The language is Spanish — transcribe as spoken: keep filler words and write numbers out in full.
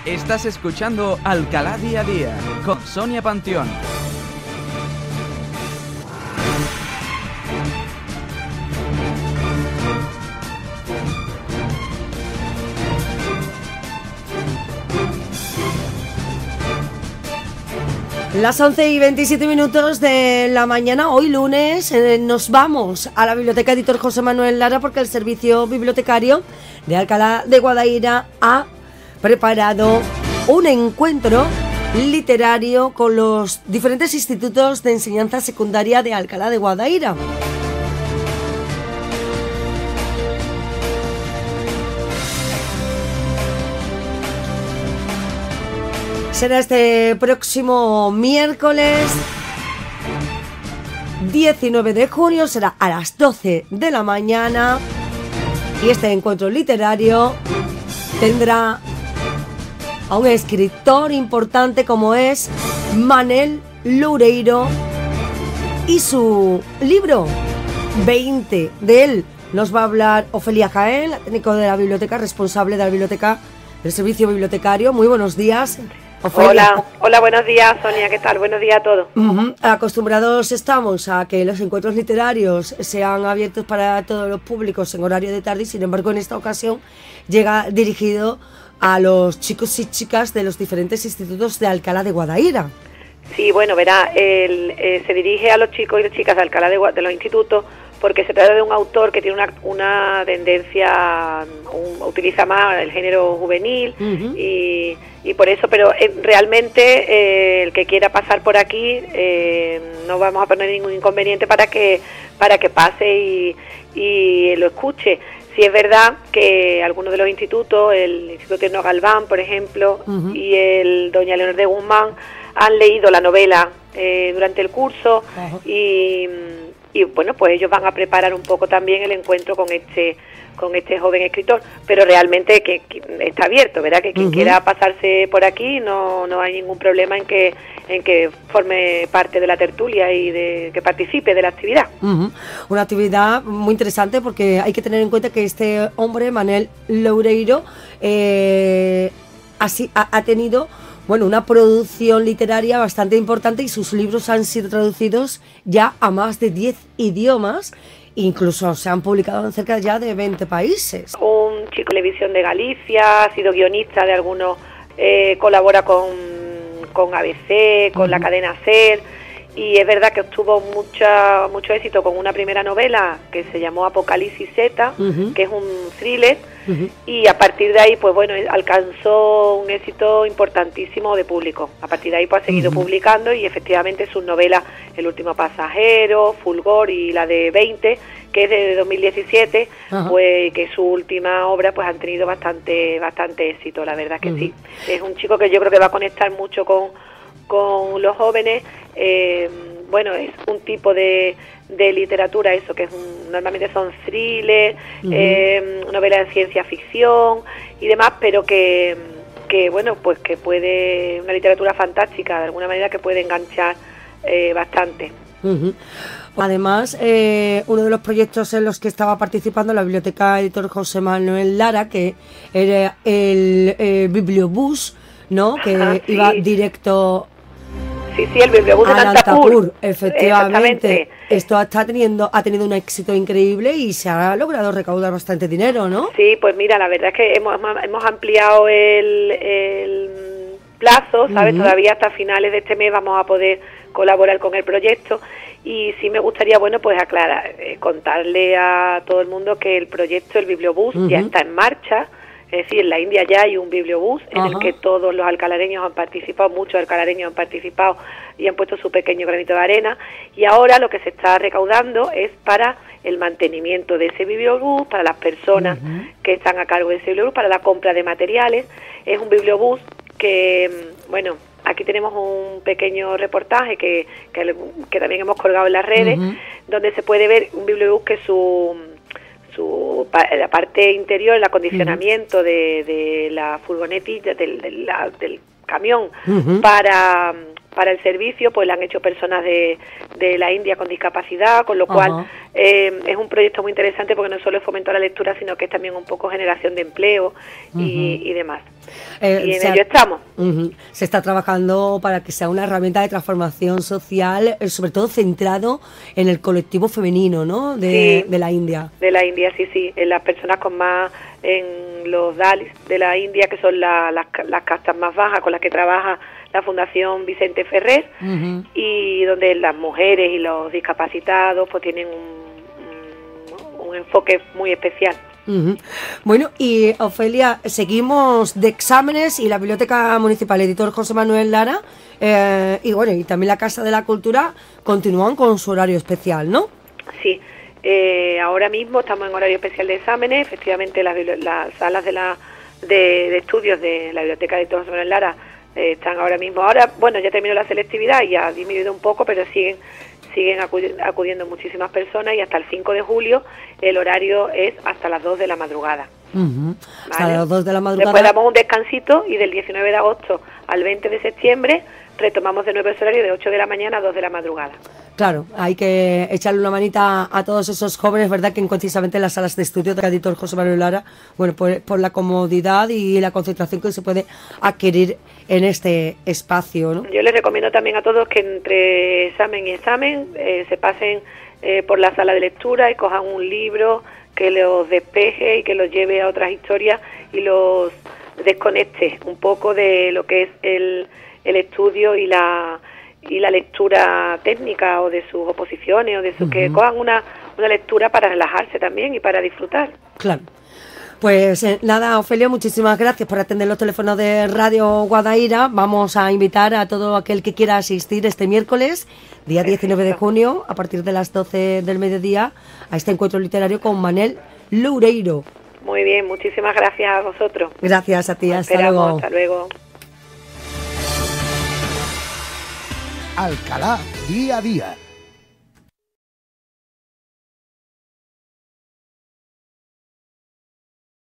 Estás escuchando Alcalá Día a Día con Sonia Panteón. Las once y veintisiete minutos de la mañana, hoy lunes, eh, nos vamos a la Biblioteca Editor José Manuel Lara porque el Servicio Bibliotecario de Alcalá de Guadaira ha preparado un encuentro literario con los diferentes institutos de enseñanza secundaria de Alcalá de Guadaira. Será este próximo miércoles diecinueve de junio, será a las doce de la mañana y este encuentro literario tendrá a un escritor importante como es Manel Loureiro y su libro veinte. De él nos va a hablar Ofelia Jaén, la técnico de la biblioteca, responsable de la biblioteca del servicio bibliotecario. Muy buenos días, Ofelia. Hola, hola, buenos días, Sonia, ¿qué tal? Buenos días a todos. Uh-huh. Acostumbrados estamos a que los encuentros literarios sean abiertos para todos los públicos en horario de tarde y sin embargo en esta ocasión llega dirigido a los chicos y chicas de los diferentes institutos de Alcalá de Guadaira. Sí, bueno, verá, el, eh, se dirige a los chicos y las chicas de Alcalá de, de los institutos porque se trata de un autor que tiene una, una tendencia, un, utiliza más el género juvenil uh-huh. y, y por eso, pero eh, realmente eh, el que quiera pasar por aquí eh, no vamos a poner ningún inconveniente para que para que pase y, y lo escuche. Sí es verdad que algunos de los institutos, el Instituto Tierno Galván, por ejemplo, uh-huh. y el Doña Leonor de Guzmán, han leído la novela eh, durante el curso uh-huh. y... y bueno, pues ellos van a preparar un poco también el encuentro con este con este joven escritor, pero realmente que, que está abierto, ¿verdad? Que quien uh-huh. quiera pasarse por aquí no no hay ningún problema en que en que forme parte de la tertulia y de que participe de la actividad. Uh-huh. Una actividad muy interesante porque hay que tener en cuenta que este hombre, Manel Loureiro, eh, así ha, ha tenido bueno, una producción literaria bastante importante y sus libros han sido traducidos ya a más de diez idiomas, incluso se han publicado en cerca ya de veinte países. Un chico de televisión de Galicia, ha sido guionista de algunos, eh, colabora con, con A B C, con uh-huh. la cadena SER, y es verdad que obtuvo mucha, mucho éxito con una primera novela que se llamó Apocalipsis Z, uh-huh. que es un thriller, uh-huh. y a partir de ahí, pues bueno, alcanzó un éxito importantísimo de público. A partir de ahí, pues ha seguido uh-huh. publicando y efectivamente sus novelas El último pasajero, Fulgor y la de veinte, que es de dos mil diecisiete, uh-huh. pues que su última obra, pues han tenido bastante, bastante éxito, la verdad que uh-huh. sí. Es un chico que yo creo que va a conectar mucho con con los jóvenes. Eh, bueno, es un tipo de, de literatura, eso que es un, normalmente son thrillers, uh-huh. eh, novelas de ciencia ficción y demás, pero que, que bueno, pues que puede, una literatura fantástica, de alguna manera que puede enganchar eh, bastante. Uh-huh. Además, eh, uno de los proyectos en los que estaba participando la Biblioteca Editor José Manuel Lara, que era el eh, Bibliobús, ¿no? Que Ajá, sí. iba directo sí, sí, el Bibliobús de Altapur, efectivamente. Esto está teniendo, ha tenido un éxito increíble y se ha logrado recaudar bastante dinero, ¿no? Sí, pues mira, la verdad es que hemos, hemos ampliado el, el plazo, ¿sabes? Uh-huh. Todavía hasta finales de este mes vamos a poder colaborar con el proyecto y sí me gustaría, bueno, pues aclarar, eh, contarle a todo el mundo que el proyecto, el Bibliobús, uh-huh. ya está en marcha. Es decir, en la India ya hay un bibliobús en Ajá. el que todos los alcalareños han participado, muchos alcalareños han participado y han puesto su pequeño granito de arena. Y ahora lo que se está recaudando es para el mantenimiento de ese bibliobús, para las personas uh-huh. que están a cargo de ese bibliobús, para la compra de materiales. Es un bibliobús que, bueno, aquí tenemos un pequeño reportaje que, que, que también hemos colgado en las redes, uh-huh. donde se puede ver un bibliobús que su... su la parte interior, el acondicionamiento uh-huh. de, de la furgonetilla, del, del, la, del camión uh-huh. para, para el servicio, pues la han hecho personas de, de la India con discapacidad, con lo Ajá. cual eh, es un proyecto muy interesante porque no solo es fomento a la lectura, sino que es también un poco generación de empleo y, Ujú. y demás. Eh, y en se ha- ello estamos. Ujú. Se está trabajando para que sea una herramienta de transformación social, eh, sobre todo centrado en el colectivo femenino, ¿no? De, Sí. de la India. De la India, sí, sí, en las personas con más, en los Dalits de la India, que son la- las, las castas más bajas con las que trabaja la Fundación Vicente Ferrer, Ujú. y donde las mujeres y los discapacitados pues tienen un, un, un enfoque muy especial. Ujú. Bueno, y Ofelia, seguimos de exámenes y la Biblioteca Municipal Editor José Manuel Lara, eh, y bueno, y también la Casa de la Cultura continúan con su horario especial, ¿no? Sí, eh, ahora mismo estamos en horario especial de exámenes. Efectivamente, las, bibli- las salas de, la, de, de estudios de la Biblioteca de José Manuel Lara eh, están ahora mismo. Ahora, bueno, ya terminó la selectividad y ha disminuido un poco, pero siguen siguen acudi- acudiendo muchísimas personas, y hasta el cinco de julio el horario es hasta las dos de la madrugada. Ujú. Hasta ¿Vale? las dos de la madrugada. Después damos un descansito y del diecinueve de agosto al veinte de septiembre retomamos de nuevo ese horario de ocho de la mañana a dos de la madrugada. Claro, hay que echarle una manita a todos esos jóvenes, ¿verdad? Que concisamente en las salas de estudio de editor José Manuel Lara, bueno, por, por la comodidad y la concentración que se puede adquirir en este espacio, ¿no? Yo les recomiendo también a todos que entre examen y examen eh, se pasen eh, por la sala de lectura y cojan un libro que los despeje y que los lleve a otras historias y los desconecte un poco de lo que es el, el estudio y la y la lectura técnica o de sus oposiciones o de sus Ujú. que cojan una, una lectura para relajarse también y para disfrutar. Claro. Pues eh, nada, Ofelia, muchísimas gracias por atender los teléfonos de Radio Guadaira. Vamos a invitar a todo aquel que quiera asistir este miércoles, día diecinueve de junio, a partir de las doce del mediodía, a este encuentro literario con Manel Loureiro. Muy bien, muchísimas gracias a vosotros. Gracias a ti, Os hasta esperamos, luego. hasta luego. Alcalá, día a día.